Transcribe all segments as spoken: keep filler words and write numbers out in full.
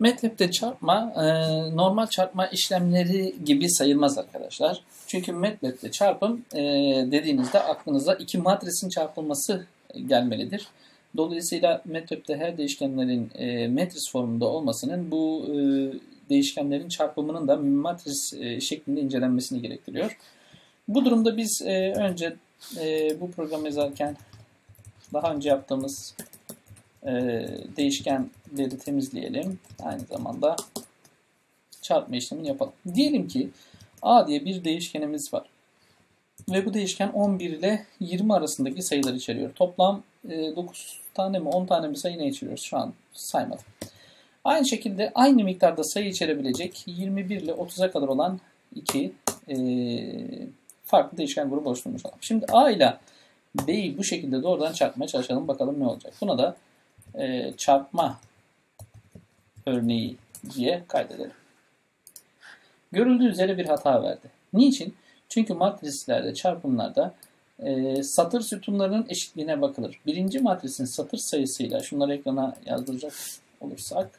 MATLAB'de çarpma e, normal çarpma işlemleri gibi sayılmaz arkadaşlar. Çünkü MATLAB'de çarpım e, dediğinizde aklınıza iki matrisin çarpılması gelmelidir. Dolayısıyla MATLAB'de her değişkenlerin e, matris formunda olmasının bu e, değişkenlerin çarpımının da matris e, şeklinde incelenmesini gerektiriyor. Bu durumda biz e, önce e, bu programı yazarken daha önce yaptığımız e, değişkenleri temizleyelim. Aynı zamanda çarpma işlemini yapalım. Diyelim ki A diye bir değişkenimiz var. Ve bu değişken on bir ile yirmi arasındaki sayılar içeriyor. Toplam e, dokuz tane mi on tane mi sayı ne içeriyoruz? Şu an saymadım. Aynı şekilde aynı miktarda sayı içerebilecek yirmi bir ile otuza kadar olan iki e, farklı değişken grubu oluşturmuş olalım. Şimdi A ile B'yi bu şekilde doğrudan çarpmaya çalışalım. Bakalım ne olacak. Buna da e, çarpma örneği diye kaydedelim. Görüldüğü üzere bir hata verdi. Niçin? Çünkü matrislerde, çarpımlarda e, satır sütunlarının eşitliğine bakılır. Birinci matrisin satır sayısıyla, şunları ekrana yazdıracak olursak,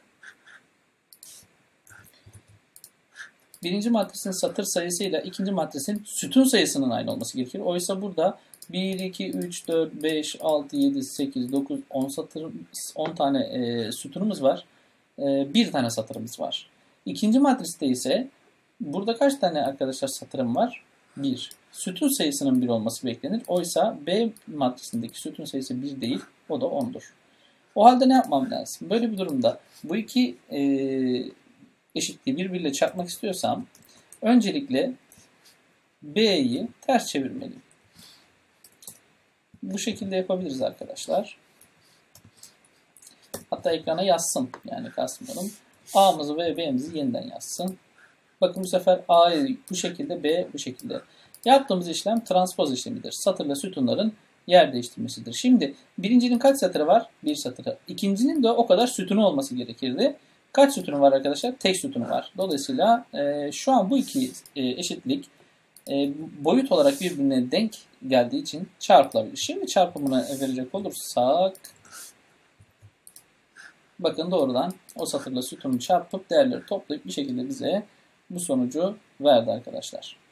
birinci matrisin satır sayısıyla ikinci matrisin sütun sayısının aynı olması gerekir. Oysa burada bir, iki, üç, dört, beş, altı, yedi, sekiz, dokuz, on satır, on tane e, sütunumuz var. E, bir tane satırımız var. İkinci matriste ise burada kaç tane arkadaşlar satırım var? bir. Sütun sayısının bir olması beklenir. Oysa B matrisindeki sütun sayısı bir değil. O da on'dur. O halde ne yapmam lazım? Böyle bir durumda bu iki e, eşitliği birbiriyle çarpmak istiyorsam öncelikle B'yi ters çevirmeliyim. Bu şekilde yapabiliriz arkadaşlar. Hatta ekrana yazsın. Yani kastımlarım. A'mızı ve B'mizi yeniden yazsın. Bakın bu sefer A'yı bu şekilde, B bu şekilde. Yaptığımız işlem transpoz işlemidir. Satırla sütunların yer değiştirmesidir. Şimdi birincinin kaç satırı var? Bir satırı. İkincinin de o kadar sütunu olması gerekirdi. Kaç sütunu var arkadaşlar? Tek sütunu var. Dolayısıyla e, şu an bu iki e, eşitlik e, boyut olarak birbirine denk geldiği için çarpılabilir. Şimdi çarpımını verecek olursak bakın doğrudan o satırla sütunu çarpıp değerleri toplayıp bir şekilde bize bu sonucu verdi arkadaşlar.